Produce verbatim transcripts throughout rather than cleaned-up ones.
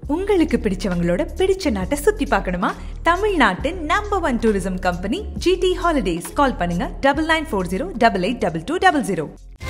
உங்களுக்கு பிடிச்சவங்களோட பிடிச்ச நாட்டை சுத்தி பார்க்கணுமா? தமிழ்நாட்டின் number one tourism company G T holidays. Call பண்ணுங்க double nine four zero double eight double two double zero.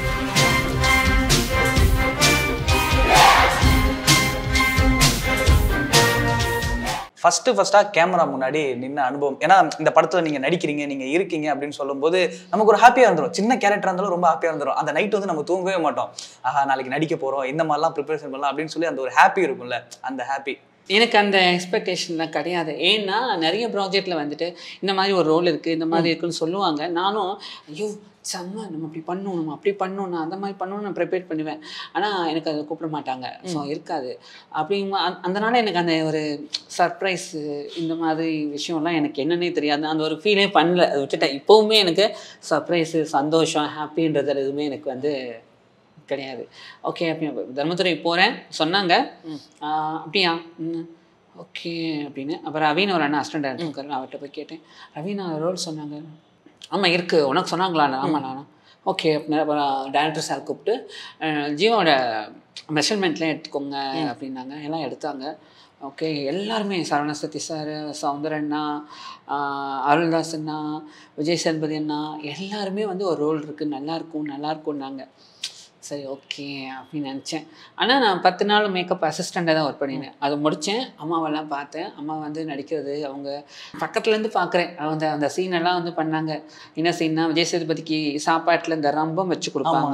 First ஃபஸ்ட்டாக கேமரா முன்னாடி நின்ன அனுபவம், ஏன்னா இந்த படத்தில் நீங்கள் நடிக்கிறீங்க, நீங்கள் இருக்கீங்க அப்படின்னு சொல்லும்போது நமக்கு ஒரு ஹாப்பியாக இருந்துடும். சின்ன கேரக்டராக இருந்தாலும் ரொம்ப ஹாப்பியாக இருந்துடும். அந்த நைட் வந்து நம்ம தூங்கவே மாட்டோம். ஆஹா நாளைக்கு நடிக்க போகிறோம், இந்த மாதிரிலாம் ப்ரிப்பரேஷன் பண்ணலாம் அப்படின்னு சொல்லி அந்த ஒரு ஹாப்பி இருக்கும்ல, அந்த ஹாப்பி. எனக்கு அந்த எக்ஸ்பெக்டேஷன்லாம் கிடையாது. ஏன்னா நிறைய ப்ராஜெக்டில் வந்துட்டு இந்த மாதிரி ஒரு ரோல் இருக்குது, இந்த மாதிரி இருக்குதுன்னு சொல்லுவாங்க. நானும் ஐயோ செம்ம நம்ம அப்படி பண்ணணும், நம்ம அப்படி பண்ணணும், நான் அந்த மாதிரி பண்ணணும்னு நான் ப்ரிப்பேர் பண்ணுவேன். ஆனால் எனக்கு அதை கூப்பிட மாட்டாங்க. ஸோ இருக்காது அப்படிங்க. அதனால எனக்கு அந்த ஒரு சர்ப்ரைஸு இந்த மாதிரி விஷயம்லாம் எனக்கு என்னன்னே தெரியாது. அந்த ஒரு ஃபீலே பண்ணல, அதை விட்டுட்டேன். இப்போவுமே எனக்கு சர்ப்ரைஸு, சந்தோஷம், ஹாப்பின்றது எதுவுமே எனக்கு வந்து கிடையாது. ஓகே அப்படி தர்மதுரை போகிறேன் சொன்னாங்க. அப்படியா ஓகே அப்படின்னு. அப்புறம் ரவீன் ஒரு அண்ணா அசிஸ்டண்ட் இருக்காரு, அவர்கிட்ட போய் கேட்டேன். ரவீன் ரோல் சொன்னாங்க. ஆமாம் இருக்குது, உனக்கு சொன்னாங்களா? ஆமாம் நானும் ஓகே அப்படின்னு. அப்புறம் டேரக்டர் சார் கூப்பிட்டு ஜீவாவோட மெஷர்மெண்ட்லாம் எடுத்துக்கோங்க அப்படின்னாங்க. எல்லாம் எடுத்தாங்க. ஓகே எல்லாருமே சரவணசக்தி சார், சௌந்தரண்ணா, அருள்தாஸ் அண்ணா, விஜய் சேதுபதி அண்ணா எல்லாருமே வந்து ஒரு ரோல் இருக்குது, நல்லாயிருக்கும் நல்லாயிருக்கும்னாங்க. சரி ஓகே அப்படின்னு நினச்சேன். ஆனால் நான் பத்து நாள் மேக்கப் அசிஸ்டண்ட்டாக தான் ஒர்க் பண்ணினேன். அதை முடித்தேன். அம்மாவெல்லாம் பார்த்தேன். அம்மா வந்து நடிக்கிறது அவங்க பக்கத்துலேருந்து பார்க்குறேன். அந்த அந்த சீனெல்லாம் வந்து பண்ணாங்க. என்ன சீன்னா, விஜய் சேதுபதிக்கு சாப்பாட்டில் இந்த ரம்பம் வச்சு கொடுப்பாங்க.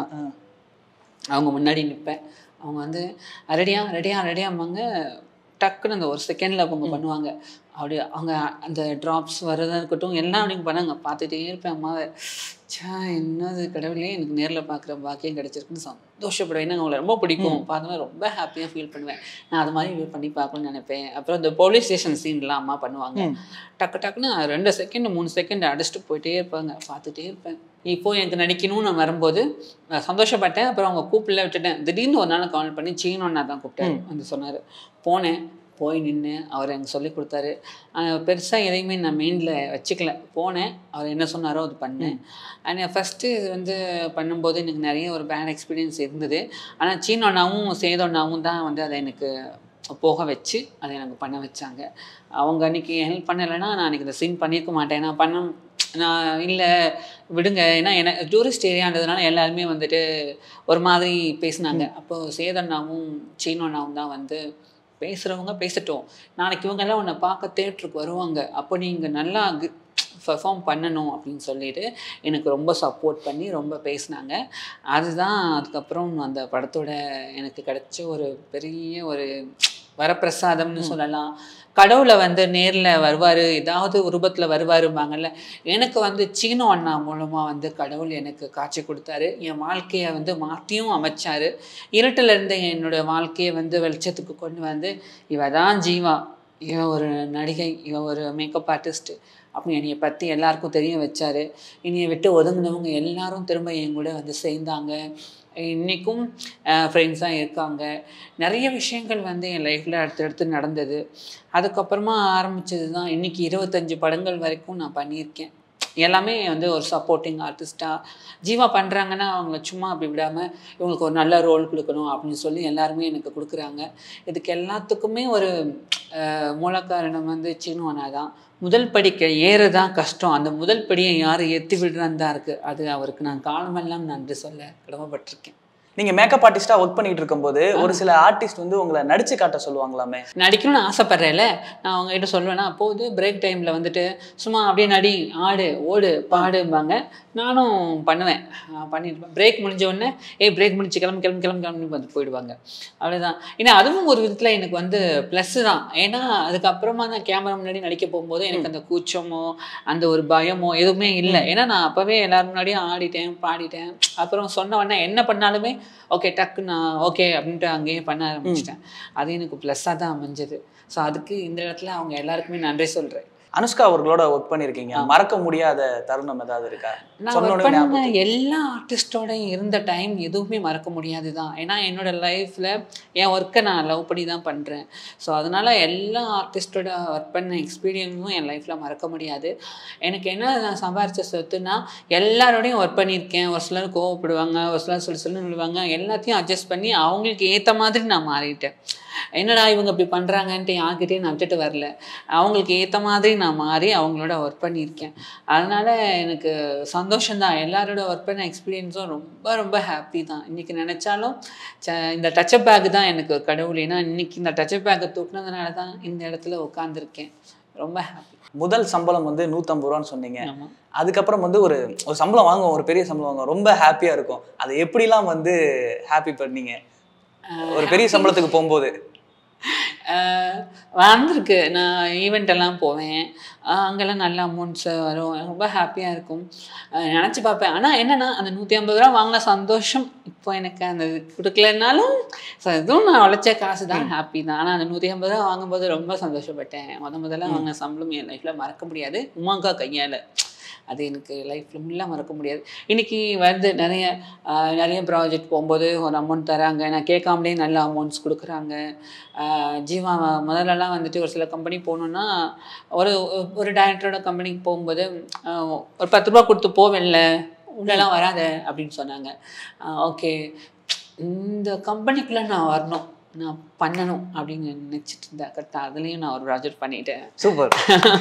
அவங்க முன்னாடி நிற்பேன். அவங்க வந்து ரெடியா ரெடியா ரெடியாம்பாங்க. டக்குன்னு அந்த ஒரு செகண்டில் அவங்க பண்ணுவாங்க. அப்படி அவங்க அந்த ட்ராப்ஸ் வர்றதாக இருக்கட்டும் எல்லாம் அப்படிங்க பண்ணாங்க. பார்த்துட்டே இருப்பேன் அம்மாவை. சா என்னது கடவுளே, எனக்கு நேரில் பார்க்குற பாக்கியம் கிடச்சிருக்குன்னு சந்தோஷப்படுவேன். ஏன்னா அவங்களை ரொம்ப பிடிக்கும். பார்த்தோன்னா ரொம்ப ஹாப்பியாக ஃபீல் பண்ணுவேன். நான் அது மாதிரி பண்ணி பார்க்கணும்னு நினைப்பேன். அப்புறம் இந்த போலீஸ் ஸ்டேஷன் சீன்லாம் அம்மா பண்ணுவாங்க. டக்கு டக்குன்னு ரெண்டு செகண்ட் மூணு செகண்ட் அடிச்சுட்டு போயிட்டே இருப்பாங்க. பார்த்துட்டே இருப்பேன். இப்போது எனக்கு நடிக்கணும்னு நான் வரும்போது சந்தோஷப்பட்டேன். அப்புறம் அவங்க கூப்பிடல விட்டுட்டேன். திடீர்னு ஒரு நாள் கால் பண்ணி சீனோன்னா தான் கூப்பிட்டாரு வந்து சொன்னார். போனேன். போய் நின்று அவர் எனக்கு சொல்லி கொடுத்தாரு. பெருசாக எதையுமே நான் மெயினில் வச்சுக்கல. போனேன், அவர் என்ன சொன்னாரோ அது பண்ணேன். அண்ட் ஃபஸ்ட்டு வந்து பண்ணும்போது எனக்கு நிறைய ஒரு பேட் எக்ஸ்பீரியன்ஸ் இருந்தது. ஆனால் சீனோண்ணாவும் சேதோண்ணாவும் தான் வந்து அதை எனக்கு போக வச்சு அதை எனக்கு பண்ண வச்சாங்க. அவங்க அன்றைக்கி ஹெல்ப் பண்ணலைன்னா நான் அன்றைக்கி இந்த சீன் பண்ணியிருக்க மாட்டேன். நான் பண்ண நான் இல்லை விடுங்க, ஏன்னா எனக்கு டூரிஸ்ட் ஏரியான்றதுனால எல்லாருமே வந்துட்டு ஒரு மாதிரி பேசினாங்க. அப்போது சேதோண்ணாவும் சீனோண்ணாவும் தான் வந்து பேசுகிறவங்க பேசட்டும், நாளைக்கு இவங்கெல்லாம் உன்னை பார்க்க தேட்டருக்கு வருவாங்க, அப்போ நீங்கள் நல்லா பர்ஃபார்ம் பண்ணணும் அப்படின்னு சொல்லிட்டு எனக்கு ரொம்ப சப்போர்ட் பண்ணி ரொம்ப பேசினாங்க. அதுதான் அதுக்கப்புறம் அந்த படத்தோட எனக்கு கிடைச்ச ஒரு பெரிய ஒரு வரப்பிரசாதம்னு சொல்லலாம். கடவுளை வந்து நேரில் வருவார், ஏதாவது உருவத்தில் வருவாரும்பாங்கல்ல. எனக்கு வந்து சீனோ அண்ணா மூலமாக வந்து கடவுள் எனக்கு காட்சி கொடுத்தாரு. என் வாழ்க்கையை வந்து மாற்றியும் அமைச்சார். இருட்டில் இருந்த என்னோடய வாழ்க்கையை வந்து வெளிச்சத்துக்கு கொண்டு வந்து இவ தான் ஜீவா, இவன் ஒரு நடிகை, இவன் ஒரு மேக்கப் ஆர்டிஸ்ட்டு அப்படின்னு என்னையை பற்றி எல்லாருக்கும் தெரிய வச்சார். என்னையை விட்டு ஒதுங்கினவங்க எல்லாரும் திரும்ப என் கூட வந்து சேர்ந்தாங்க. இன்றைக்கும் ஃப்ரெண்ட்ஸாக இருக்காங்க. நிறைய விஷயங்கள் வந்து என் லைஃப்பில் அடுத்தடுத்து நடந்தது. அதுக்கப்புறமா ஆரம்பித்தது தான் இன்றைக்கி இருபத்தஞ்சி படங்கள் வரைக்கும் நான் பண்ணியிருக்கேன். எல்லாமே வந்து ஒரு சப்போர்ட்டிங் ஆர்டிஸ்ட்டாக ஜீவா பண்ணுறாங்கன்னா அவங்கள சும்மா அப்படி விடாமல் இவங்களுக்கு ஒரு நல்ல ரோல் கொடுக்கணும் அப்படின்னு சொல்லி எல்லாருமே எனக்கு கொடுக்குறாங்க. இதுக்கு எல்லாத்துக்குமே ஒரு மூல காரணம் வந்து சீனோண்ணா தான். முதல் படிக்க ஏறதான் கஷ்டம், அந்த முதல் படியை யார் ஏற்றி விடுறான்னு தான் இருக்குது. அது அவருக்கு நான் காலமெல்லாம் நன்றி சொல்ல கடமைப்பட்டிருக்கேன். நீங்கள் மேக்கப் ஆர்டிஸ்ட்டாக ஒர்க் பண்ணிகிட்டு இருக்கும்போது ஒரு சில ஆர்டிஸ்ட் வந்து உங்களை நடிச்சு காட்ட சொல்லுவாங்களாமே? நடிக்கணும்னு ஆசைப்பட்றேன்ல, நான் அவங்ககிட்ட சொல்லுவேன்னா அப்போது பிரேக் டைமில் வந்துட்டு சும்மா அப்படியே நடி, ஆடு, ஓடு, பாடும்பாங்க. நானும் பண்ணுவேன், பண்ணிட்டுருப்பேன். பிரேக் முடிஞ்ச உடனே ஏ பிரேக் முடிச்சு கிளம்பி கிளம்பி கிளம்பி கிளம்பி வந்து போயிடுவாங்க. அவ்வளோதான். ஏன்னா அதுவும் ஒரு விதத்தில் எனக்கு வந்து ப்ளஸ்ஸு தான். ஏன்னா அதுக்கப்புறமா நான் கேமரா முன்னாடி நடிக்க போகும்போது எனக்கு அந்த கூச்சமோ அந்த ஒரு பயமோ எதுவுமே இல்லை. ஏன்னா நான் அப்போவே எல்லோரும் முன்னாடியும் ஆடிட்டேன், பாடிட்டேன். அப்புறம் சொன்ன உடனே என்ன பண்ணாலுமே ஓகே டக்கு நான் ஓகே அப்படின்ட்டு அங்கேயே பண்ண ஆரம்பிச்சிட்டேன். அது எனக்கு ப்ளஸ்ஸாக தான் அமைஞ்சது. ஸோ அதுக்கு இந்த இடத்துல அவங்க எல்லாருக்குமே நன்றி சொல்கிறேன். அனுஷ்கா அவர்களோட ஒர்க் பண்ணியிருக்கீங்க, மறக்க முடியாத தருணம் ஏதாவது இருக்கா? நான் ஒர்க் பண்ண எல்லா ஆர்டிஸ்டோடையும் இருந்த டைம் எதுவுமே மறக்க முடியாது தான். ஏன்னா என்னோடய லைஃப்பில் என் ஒர்க்கை நான் லவ் பண்ணி தான் பண்ணுறேன். ஸோ அதனால் எல்லா ஆர்டிஸ்டோட ஒர்க் பண்ண எக்ஸ்பீரியன்ஸும் என் லைஃப்பில் மறக்க முடியாது. எனக்கு என்ன நான் சம்பாரித்த சொத்துனா எல்லாரோடையும் ஒர்க் பண்ணியிருக்கேன். ஒரு சிலர் கோவப்படுவாங்க, ஒரு சிலர் சொல்லி சொல்லி சொல்லுவாங்க. எல்லாத்தையும் அட்ஜஸ்ட் பண்ணி அவங்களுக்கு ஏற்ற மாதிரி நான் மாறிட்டேன். என்னடா இவங்க இப்படி பண்ணுறாங்கன்ட்டு யார்கிட்டையும் நான் விட்டுட்டு வரல. அவங்களுக்கு ஏற்ற மாதிரி நான் மாறி அவங்களோட ஒர்க் பண்ணியிருக்கேன். அதனால் எனக்கு சந்தோஷம்தான். எல்லாரோட ஒர்க் பண்ண எக்ஸ்பீரியன்ஸும் ரொம்ப ரொம்ப ஹாப்பி தான். இன்றைக்கி நினச்சாலும் ச இந்த டச்சப் பேக் தான் எனக்கு கடவுள். ஏன்னா இன்றைக்கி இந்த டச்சப் பேக்கை தூக்குனதுனால தான் இந்த இடத்துல உட்காந்துருக்கேன். ரொம்ப ஹாப்பி. முதல் சம்பளம் வந்து நூற்றம்பது ரூபான்னு சொன்னீங்க. அதுக்கப்புறம் வந்து ஒரு ஒரு சம்பளம் வாங்குவோம், ஒரு பெரிய சம்பளம் வாங்குவோம், ரொம்ப ஹாப்பியாக இருக்கும். அதை எப்படிலாம் வந்து ஹாப்பி பண்ணீங்க ஒரு பெரிய சம்பளத்துக்கு போகும்போது? வந்திருக்கு. நான் ஈவெண்ட் எல்லாம் போவேன், அங்கெல்லாம் நல்ல அமௌண்ட்ஸ் வரும், ரொம்ப ஹாப்பியாக இருக்கும். நினச்சி பார்ப்பேன். ஆனால் என்னென்னா அந்த நூற்றி ஐம்பது ரூபா வாங்கின சந்தோஷம் இப்போ எனக்கு அந்த கொடுக்கலனாலும் இதுவும் நான் உழைச்ச காசு தான், ஹாப்பி தான். ஆனால் அந்த நூற்றி ஐம்பது ரூபா வாங்கும்போது ரொம்ப சந்தோஷப்பட்டேன். முத முதல்ல வாங்கின சம்பளம் என் லைஃப்பில் மறக்க முடியாது. உமாக்கா கையால் அது எனக்கு லைஃப்பில் ஃபுல்லாக மறக்க முடியாது. இன்றைக்கி வந்து நிறைய நிறைய ப்ராஜெக்ட் போகும்போது ஒரு அமௌண்ட் தராங்க, நான் கேட்காமலே நல்ல அமௌண்ட்ஸ் கொடுக்குறாங்க. ஜீவா முதல்லலாம் வந்துட்டு ஒரு சில கம்பெனி போகணுன்னா ஒரு ஒரு டைரக்டரோட கம்பெனிக்கு போகும்போது ஒரு பத்து ரூபா கொடுத்து போவேன்ல, உள்ளெல்லாம் வராத அப்படின்னு சொன்னாங்க. ஓகே, இந்த கம்பெனிக்குள்ளே நான் வரணும், நான் பண்ணணும் அப்படின்னு நினைச்சிட்டு இருந்தேன். கரெக்டாக அதுலேயும் நான் ஒரு ப்ராஜெக்ட் பண்ணிட்டேன். சூப்பர்.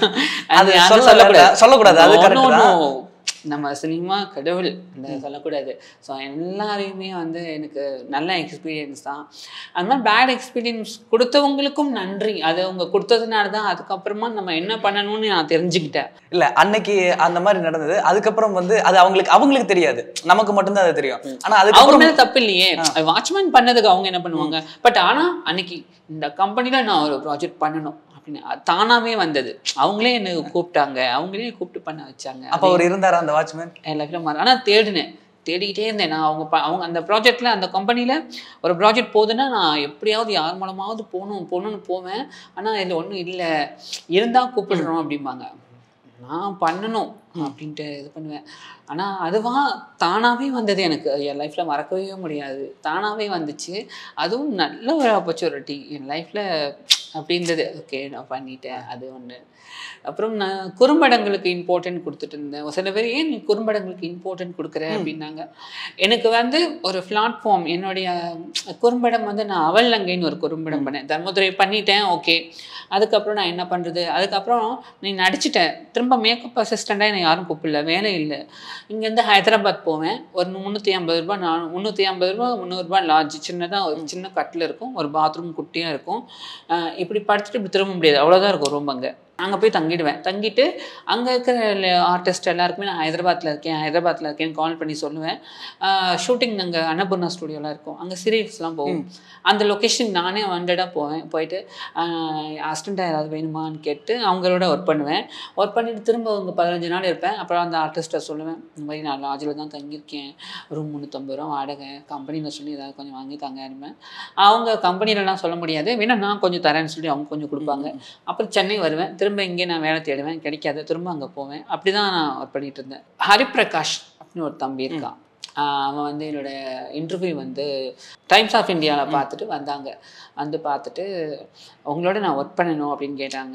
அது சொல்லக்கூடாது சொல்லக்கூடாது அது நம்ம சினிமா கடவுள் இந்த சொல்லக்கூடாது. ஸோ எல்லாரையுமே வந்து எனக்கு நல்ல எக்ஸ்பீரியன்ஸ் தான். அது மாதிரி பேட் எக்ஸ்பீரியன்ஸ் கொடுத்தவங்களுக்கும் நன்றி. அது அவங்க கொடுத்ததுனால தான் அதுக்கப்புறமா நம்ம என்ன பண்ணணும்னு நான் தெரிஞ்சுக்கிட்டேன். இல்லை, அன்னைக்கு அந்த மாதிரி நடந்தது. அதுக்கப்புறம் வந்து அது அவங்களுக்கு அவங்களுக்கு தெரியாது, நமக்கு மட்டும்தான் அது தெரியும். ஆனால் அது அவங்க மேலே தப்பு இல்லையே. வாட்ச்மேன் பண்ணதுக்கு அவங்க என்ன பண்ணுவாங்க. பட் ஆனால் அன்னைக்கு இந்த கம்பெனியில் நான் ஒரு ப்ராஜெக்ட் பண்ணணும் அப்படின்னு தானாவே வந்தது. அவங்களே என்ன கூப்பிட்டாங்க, அவங்களே கூப்பிட்டு பண்ண வச்சாங்க. அப்போ அவர் இருந்தாரா அந்த வாட்ச்மேன்? எல்லாருக்கும் மாறி. ஆனால் தேடினேன், தேடிக்கிட்டே இருந்தேன். நான் அவங்க அவங்க அந்த ப்ராஜெக்டில் அந்த கம்பெனியில் ஒரு ப்ராஜெக்ட் போகுதுன்னா நான் எப்படியாவது யார் மூலமாவது போகணும் போகணுன்னு போவேன். ஆனால் இதில் ஒன்றும் இல்லை, இருந்தால் கூப்பிடுறோம் அப்படிம்பாங்க. நான் பண்ணணும் அப்படின்ட்டு இது பண்ணுவேன். ஆனால் அதுவாக தானாகவே வந்தது. எனக்கு என் லைஃப்பில் மறக்கவே முடியாது. தானாகவே வந்துச்சு. அதுவும் நல்ல ஒரு ஆப்பர்ச்சுனிட்டி என் லைஃப்பில் அப்படி இருந்தது. ஓகே, நான் பண்ணிட்டேன். அது ஒன்று. அப்புறம் நான் குறும்படங்களுக்கு இம்பார்ட்டன்ட் கொடுத்துட்டு இருந்தேன். சில பேர் ஏன் நீ குறும்படங்களுக்கு இம்பார்ட்டன்ட் கொடுக்குற அப்படின்னாங்க. எனக்கு வந்து ஒரு பிளாட்ஃபார்ம், என்னுடைய குறும்படம் வந்து நான் அவள் லங்கைன்னு ஒரு குறும்படம் பண்ணேன். தர்மதுரை பண்ணிட்டேன். ஓகே, அதுக்கப்புறம் நான் என்ன பண்ணுறது, அதுக்கப்புறம் நீ நடிச்சிட்டேன். திரும்ப மேக்கப் அசிஸ்டண்ட்டாக என்னை யாரும் கூப்பிடல, வேலை இல்லை. இங்கேருந்து ஹைதராபாத் போவேன். ஒரு முந்நூற்றி ஐம்பது ரூபா நான் முந்நூற்றி ஐம்பது ரூபா முந்நூறுரூபா லாட்ஜ், சின்னதாக ஒரு சின்ன கட்டில் இருக்கும், ஒரு பாத்ரூம் குட்டியாக இருக்கும். இப்படி படுத்துட்டு இப்படி திரும்ப முடியாது, அவ்வளோதான் இருக்கும் ரூம். அங்கே அங்கே போய் தங்கிடுவேன். தங்கிட்டு அங்கே இருக்கிற ஆர்டிஸ்ட் எல்லாருக்குமே நான் ஹைதராபாத்தில் இருக்கேன் ஹைதராபாத்தில் இருக்கேன்னு கால் பண்ணி சொல்லுவேன். ஷூட்டிங் அங்கே அன்னபூர்ணா ஸ்டுடியோலாம் இருக்கும், அங்கே சீரியல்ஸ்லாம் போகும். அந்த லொக்கேஷன் நானே ஹண்ட்ரடாக போவேன். போயிட்டு அசிஸ்டண்ட்டாக யாராவது வேணுமான்னு கேட்டு அவங்களோட ஒர்க் பண்ணுவேன். ஒர்க் பண்ணிவிட்டு திரும்ப அவங்க பதினஞ்சு நாள் இருப்பேன். அப்புறம் அந்த ஆர்டிஸ்ட்டை சொல்லுவேன், இந்த மாதிரி நான் லாட்ஜில் தான் தங்கியிருக்கேன், ரூம் முந்நூற்றம்பது ரூபா வாடகை, கம்பெனியில் சொல்லி ஏதாவது கொஞ்சம் வாங்கி தாங்க இருப்பேன். அவங்க கம்பெனிலலாம் சொல்ல முடியாது, வேணா நான் கொஞ்சம் தரேன்னு சொல்லி அவங்க கொஞ்சம் கொடுப்பாங்க. அப்புறம் சென்னை வருவேன், திரும்ப இங்கே நான் வேலை தேடுவேன், கிடைக்காது, திரும்ப அங்கே போவேன். அப்படி தான் நான் ஒர்க் பண்ணிகிட்டு இருந்தேன். ஹரிபிரகாஷ் அப்படின்னு ஒரு தம்பி இருக்கான். அவன் வந்து என்னோடய இன்டர்வியூ வந்து டைம்ஸ் ஆஃப் இந்தியாவில் பார்த்துட்டு வந்தாங்க. வந்து பார்த்துட்டு உங்களோட நான் ஒர்க் பண்ணணும் அப்படின்னு கேட்டாங்க.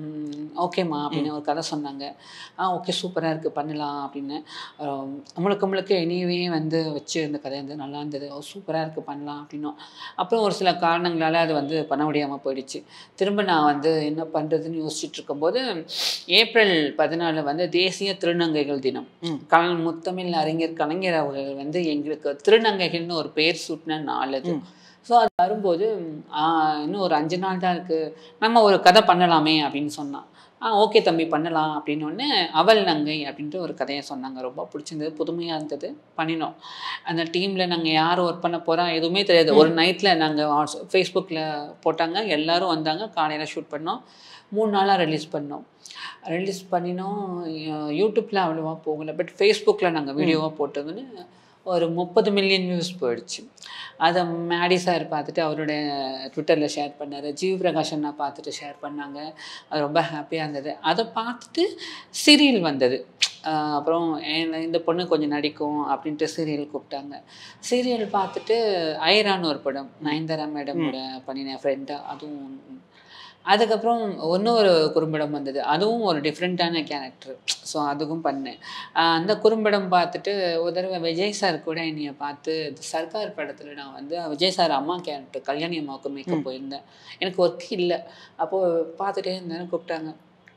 ஓகேம்மா அப்படின்னு ஒரு கதை சொன்னாங்க. ஆ ஓகே, சூப்பராக இருக்குது, பண்ணலாம் அப்படின்னு. முழுக்க முழுக்க என்னையவே வந்து வச்சு அந்த கதை வந்து நல்லா இருந்தது. சூப்பராக இருக்குது, பண்ணலாம் அப்படின்னும். அப்புறம் ஒரு சில காரணங்களால் அது வந்து பண்ண முடியாமல் போயிடுச்சு. திரும்ப நான் வந்து என்ன பண்ணுறதுன்னு யோசிச்சுட்டு இருக்கும்போது ஏப்ரல் பதினாலு வந்து தேசிய திருநங்கைகள் தினம். கல முத்தமிழ் அறிஞர் கலைஞர் அவர்கள் வந்து எங்களுக்கு திருநங்கைகள்னு ஒரு பேர் சூட்டின நாள் அது. ஸோ அது வரும்போது இன்னும் ஒரு அஞ்சு நாள் தான் இருக்குது, நம்ம ஒரு கதை பண்ணலாமே அப்படின்னு சொன்னான். ஆ ஓகே தம்பி பண்ணலாம் அப்படின்னோடனே அவள் நங்கை அப்படின்ட்டு ஒரு கதையை சொன்னாங்க. ரொம்ப பிடிச்சிருந்தது, புதுமையாக இருந்தது, பண்ணினோம். அந்த டீமில் நாங்கள் யார் ஒர்க் பண்ண போகிறோம் எதுவுமே தெரியாது. ஒரு நைட்டில் நாங்கள் வாட்ஸ்அப் ஃபேஸ்புக்கில் போட்டாங்க, எல்லோரும் வந்தாங்க, காலையில் ஷூட் பண்ணோம். மூணு நாளாக ரிலீஸ் பண்ணோம். ரிலீஸ் பண்ணினோம். யூடியூப்பில் அவ்வளோவா போகலை, பட் ஃபேஸ்புக்கில் நாங்கள் வீடியோவாக போட்டதுன்னு ஒரு முப்பது மில்லியன் வியூஸ் போயிடுச்சு. அதை மேடி சார் பார்த்துட்டு அவருடைய ட்விட்டரில் ஷேர் பண்ணார். ஜீவ் பிரகாஷ் அண்ணா பார்த்துட்டு ஷேர் பண்ணாங்க. அது ரொம்ப ஹாப்பியாக இருந்தது. அதை பார்த்துட்டு சீரியல் வந்தது. அப்புறம் இந்த பொண்ணு கொஞ்சம் நடிக்கும் அப்படின்ட்டு சீரியல் கூப்பிட்டாங்க. சீரியல் பார்த்துட்டு ஐரான்னு ஒரு படம் நயன்தாரா மேடமோட பண்ணினேன் ஃப்ரெண்டாக, அதுவும் அதுக்கப்புறம் இன்னொரு குறும்படம் வந்தது, அதுவும் ஒரு டிஃப்ரெண்ட்டான கேரக்டர். ஸோ அதுவும் பண்ணேன். அந்த குறும்படம் பார்த்துட்டு ஒரு தடவை விஜய் சார் கூட என்னைய பார்த்து சர்க்கார் படத்தில் நான் வந்து விஜய் சார் அம்மா கேரக்டர் கல்யாணி அம்மாவுக்கு மேக்கப் போயிருந்தேன். எனக்கு ஒர்க் இல்லை. அப்போது பார்த்துட்டே இருந்தேன், கூப்பிட்டாங்க,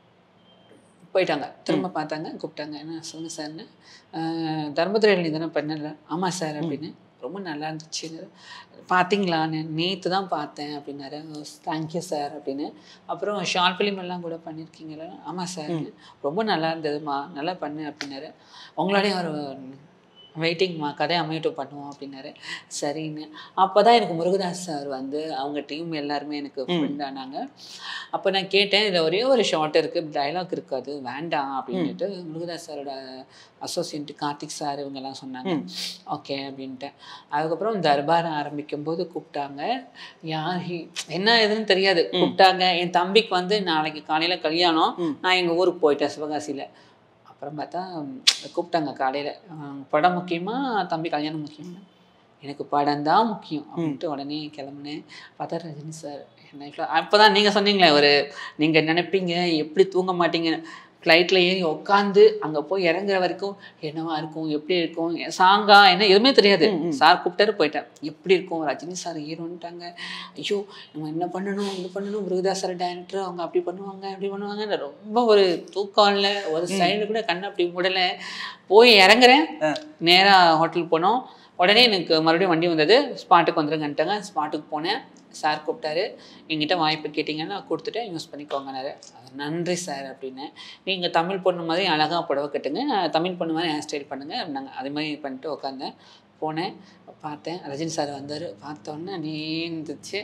போயிட்டாங்க. திரும்ப பார்த்தாங்க, கூப்பிட்டாங்க, என்ன சொல்லுங்கள் சார்னு. தர்மதுரையில் நீ தானே பண்ணல? ஆமாம் சார் அப்படின்னு. ரொம்ப நல்லா இருந்துச்சு. பார்த்தீங்களான்னு நேற்று தான் பார்த்தேன் அப்படின்னாரு. தேங்க்யூ சார் அப்படின்னு. அப்புறம் ஷார்ட் ஃபிலிம் எல்லாம் கூட பண்ணியிருக்கீங்களா? ஆமாம் சார். ரொம்ப நல்லா இருந்ததுமா, நல்லா பண்ணு அப்படின்னாரு. உங்களோடய ஒரு வெயிட்டிங்மா, கதை அமையட்டும் பண்ணுவோம் அப்படின்னாரு. சரின்னு. அப்போ தான் எனக்கு முருகதாஸ் சார் வந்து அவங்க டீம் எல்லாருமே எனக்கு ஃப்ரெண்ட் ஆனாங்க. அப்போ நான் கேட்டேன், இதில் ஒரே ஒரு ஷார்ட் இருக்குது, டைலாக் இருக்காது, வேண்டாம் அப்படின்ட்டு முருகதாஸ் சாரோட அசோசியேட் கார்த்திக் சார் இவங்கெல்லாம் சொன்னாங்க. ஓகே அப்படின்ட்டேன். அதுக்கப்புறம் தர்பார் ஆரம்பிக்கும் போது கூப்பிட்டாங்க. யார் என்ன எதுன்னு தெரியாது, கூப்பிட்டாங்க. என் தம்பிக்கு வந்து நாளைக்கு காலையில் கல்யாணம், நான் எங்கள் ஊருக்கு போயிட்டேன் சிவகாசியில். அப்புறம் பார்த்தா கூப்பிட்டாங்க காலையில், படம் முக்கியமாக தம்பி கல்யாணம் முக்கியமா? எனக்கு படம் தான் முக்கியம் அப்படின்ட்டு உடனே கிளம்புனேன். பார்த்தா ரஜினி சார் என் லைஃப்பில் அப்போ தான் நீங்கள் சொன்னீங்களே, ஒரு நீங்கள் நினைப்பீங்க எப்படி தூங்க மாட்டீங்க, ஃப்ளைட்டில் ஏறி உட்காந்து அங்கே போய் இறங்குற வரைக்கும் என்னவா இருக்கும், எப்படி இருக்கும், சாங்கா என்ன எதுவுமே தெரியாது. சார் கூப்பிட்டாரு, போயிட்டேன். எப்படி இருக்கும், ரஜினி சார் ஹீரோன்ட்டாங்க, ஐயோ நம்ம என்ன பண்ணணும், இது பண்ணணும், முருகதாஸ் சார் டைரக்டர், அவங்க அப்படி பண்ணுவாங்க அப்படி பண்ணுவாங்க. ரொம்ப ஒரு தூக்கம் இல்லை, ஒரு சைடு கூட கண்ணை அப்படி முடலை. போய் இறங்குறேன், நேராக ஹோட்டலுக்கு போனோம். உடனே எனக்கு மறுபடியும் வண்டி வந்தது, ஸ்பாட்டுக்கு வந்துருங்கன்ட்டாங்க. ஸ்பாட்டுக்கு போனேன். சார் கூப்பிட்டாரு, எங்கிட்ட வாய்ப்பு கேட்டிங்கன்னா கொடுத்துட்டு யூஸ் பண்ணிக்கோங்கன்னாரு. நன்றி சார் அப்படின்னு. நீங்கள் தமிழ் பொண்ணு மாதிரி அழகாக புடவை கட்டுங்க, தமிழ் பொண்ணு மாதிரி ஹேர் ஸ்டைல் பண்ணுங்கள் அப்படின்னாங்க. அது மாதிரி பண்ணிட்டு உட்காந்தேன். போனேன், பார்த்தேன், ரஜினி சார் வந்தார். பார்த்தோன்னே நீ இருந்துச்சு,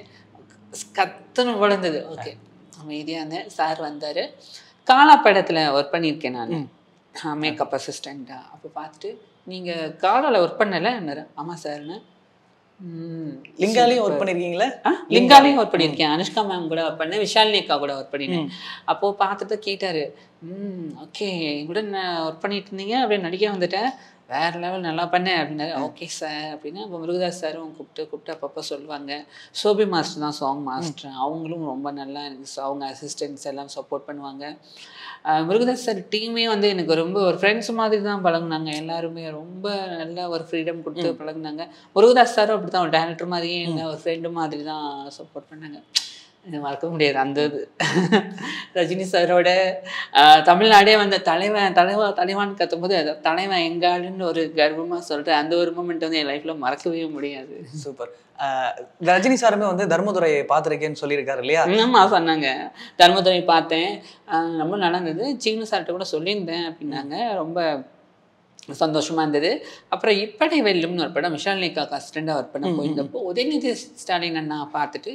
கத்துன்னு விழுந்தது. ஓகே அமைதியாக இருந்தேன். சார் வந்தார். காலா படத்தில் ஒர்க் பண்ணியிருக்கேன் நான், மேக்கப் அசிஸ்டண்ட்டாக. அப்போ பார்த்துட்டு நீங்கள் காலாவில் ஒர்க் பண்ணலை? ஆமாம் சார்னு. லிங்காலையும் ஒர்க் பண்ணிருக்கீங்களா? லிங்காலையும் ஒர்க் பண்ணியிருக்கேன். அனுஷ்கா மேம் கூட ஒர்க் பண்ணேன், விஷாலினி அக்கா கூட ஒர்க் பண்ணினேன். அப்போது பார்த்துட்டு கேட்டார், ம் ஓகே என் கூட நான் ஒர்க் பண்ணிட்டு இருந்தீங்க, அப்படியே நடிக்க வந்துட்டேன், வேறு லெவல் நல்லா பண்ணேன் அப்படின்னாரு. ஓகே சார் அப்படின்னு. அப்போ முருகதாஸ் சாரும் கூப்பிட்டு கூப்பிட்டு அப்பப்போ சொல்லுவாங்க. சோபி மாஸ்டர் தான் சாங் மாஸ்டர், அவங்களும் ரொம்ப நல்லா எனக்கு அவங்க அசிஸ்டன்ட்ஸ் எல்லாம் சப்போர்ட் பண்ணுவாங்க. முருகதாஸ் சார் டீமே வந்து எனக்கு ரொம்ப ஒரு ஃப்ரெண்ட்ஸ் மாதிரி தான் பழகுனாங்க. எல்லாருமே ரொம்ப நல்ல ஒரு ஃப்ரீடம் கொடுத்து பழகுனாங்க. முருகதாஸ் சாரும் அப்படி தான் ஒரு டேரக்டர் மாதிரியே என்ன ஒரு ஃப்ரெண்டு மாதிரி தான் சப்போர்ட் பண்ணாங்க. இது மறக்க முடியாது அந்த இது. ரஜினி சாரோட தமிழ்நாடே வந்து தலைவன் தலைவா தலைவான்னு கத்தும்போது அது தலைவன் எங்காளுன்னு ஒரு கர்வமாக சொல்கிறேன். அந்த ஒரு மூமெண்ட் வந்து என் லைஃப்பில் மறக்கவே முடியாது. சூப்பர். ரஜினி சாருமே வந்து தர்மதுரையை பார்த்துருக்கேன்னு சொல்லியிருக்காரு இல்லையா? ஆமா சொன்னாங்க, தர்மதுரை பார்த்தேன், ரொம்ப நடந்தது, சீனு சார்கிட்ட கூட சொல்லியிருந்தேன் அப்படின்னாங்க. ரொம்ப சந்தோஷமா இருந்தது. அப்புறம் இப்படை வெல்லும்னு ஒரு படம் விஷாலினிக்கா அசிஸ்டண்டாக ஒர்க் பண்ண போயிருந்தப்போ உதயநிதி ஸ்டாலின் அண்ணா பார்த்துட்டு,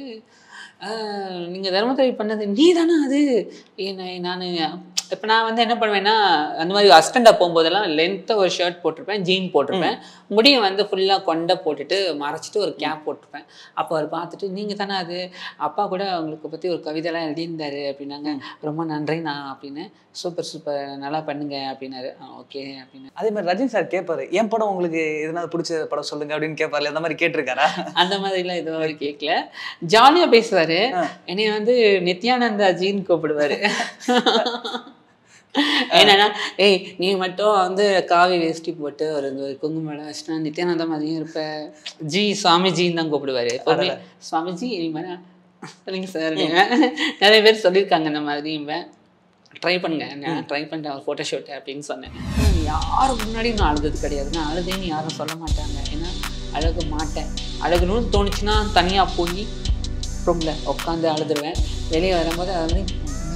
நீங்கள் தர்மதுரை பண்ணது நீ தானே அது? ஏன்னா நான் இப்போ நான் வந்து என்ன பண்ணுவேன்னா, அந்த மாதிரி அசிஸ்டண்டாக போகும்போதெல்லாம் லென்த்தாக ஒரு ஷர்ட் போட்டிருப்பேன், ஜீன் போட்டிருப்பேன், முடியை வந்து ஃபுல்லாக கொண்டை போட்டுட்டு மறைச்சிட்டு ஒரு கேப் போட்டிருப்பேன். அப்போ அவர் பார்த்துட்டு நீங்கள் தானே அது, அப்பா கூட அவங்களுக்கு பற்றி ஒரு கவிதைலாம் எழுதியிருந்தாரு அப்படின்னாங்க. ரொம்ப நன்றி நான் அப்படின்னு. சூப்பர் சூப்பர் நல்லா பண்ணுங்க அப்படின்னாரு. ஓகே அப்படின்னு. அதே மாதிரி ரஜினி சார் கேட்பாரு, என் படம் உங்களுக்கு எதனாவது பிடிச்ச படம் சொல்லுங்க அப்படின்னு கேட்பாரு. அந்த மாதிரி கேட்டிருக்காரா? அந்த மாதிரிலாம் எதுவும் அவர் கேட்கல. ஜாலியாக பேசுவார். என்னைய வந்து நித்யானந்தா ஜீன் கூப்பிடுவார். என்னன்னா, ஏய் நீ மட்டும் வந்து காவி வேஷ்டி போட்டு ஒரு குங்குமம் வச்சுனா நித்யானந்தா மாதிரியும் இருப்ப, ஜி சுவாமிஜின்னு தான் கூப்பிடுவாரு. சுவாமிஜி இனிமே சரிங்க சார். நிறைய பேர் சொல்லியிருக்காங்க இந்த மாதிரி, ட்ரை பண்ணுங்க, நான் ட்ரை பண்ணிட்டேன் ஒரு ஃபோட்டோஷூட் அப்படின்னு சொன்னேன். யாரும் முன்னாடி நான் அழுதது கிடையாது. நான் அழுதேன்னு யாரும் சொல்ல மாட்டாங்க. ஏன்னா அழக மாட்டேன். அழகணும்னு தோணுச்சுன்னா தனியாக போய் ரூமில் உட்காந்து அழுதுருவேன். வெளியே வரும்போது அது வந்து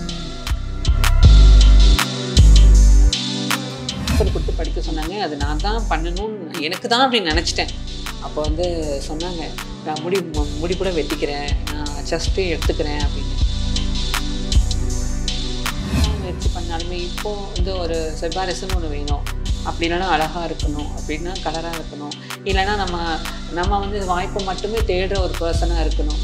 கொடுத்து படிக்க சொன்னாங்க. அது நான் தான் பண்ணணும்னு எனக்கு தான் அப்படின்னு நினச்சிட்டேன். அப்போ வந்து சொன்னாங்க, நான் முடி முடி கூட வெட்டிக்கிறேன், நான் ஜஸ்ட்டு எடுத்துக்கிறேன் அப்படின்னு. முயற்சி பண்ணாலுமே இப்போது வந்து ஒரு சிபாரிசுன்னு ஒன்று வேணும். அப்படி இல்லைன்னா அழகாக இருக்கணும், அப்படின்னா கலராக இருக்கணும், இல்லைன்னா நம்ம நம்ம வந்து வாய்ப்பை மட்டுமே தேடுற ஒரு பர்சனாக இருக்கணும்.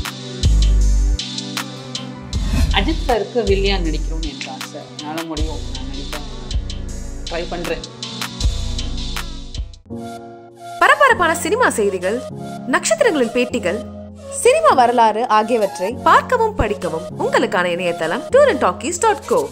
அஜித் சாருக்கு வில்லியா நடிக்கணும்னு எனக்கு ஆசை. என்னால் முடியும், நான் நடிப்பேன், ட்ரை பண்ணுறேன். பரபரப்பான சினிமா செய்திகள், நட்சத்திரங்களின் பேட்டிகள், சினிமா வரலாறு ஆகியவற்றை பார்க்கவும் படிக்கவும் உங்களுக்கான இணையதளம் tour and talkies dot go.